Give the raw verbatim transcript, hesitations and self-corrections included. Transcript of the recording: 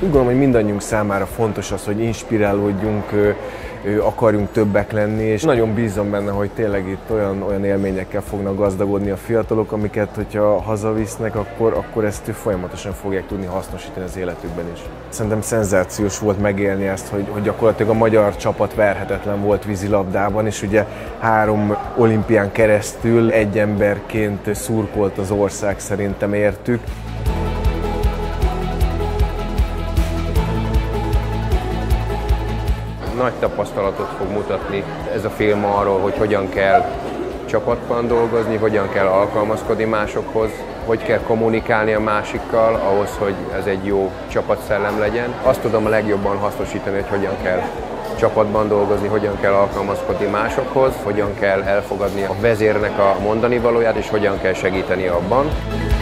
gondolom, hogy mindannyiunk számára fontos az, hogy inspirálódjunk, akarjunk többek lenni, és nagyon bízom benne, hogy tényleg itt olyan, olyan élményekkel fognak gazdagodni a fiatalok, amiket, hogyha hazavisznek, akkor, akkor ezt folyamatosan fogják tudni hasznosítani az életükben is. Szerintem szenzációs volt megélni ezt, hogy, hogy gyakorlatilag a magyar csapat verhetetlen volt vízilabdában, és ugye három olimpián keresztül egy emberként szurkolt az ország szerintem értük. Nagy tapasztalatot fog mutatni ez a film arról, hogy hogyan kell csapatban dolgozni, hogyan kell alkalmazkodni másokhoz, hogy kell kommunikálni a másikkal ahhoz, hogy ez egy jó csapatszellem legyen. Azt tudom a legjobban hasznosítani, hogy hogyan kell csapatban dolgozni, hogyan kell alkalmazkodni másokhoz, hogyan kell elfogadni a vezérnek a mondani valóját, és hogyan kell segíteni abban.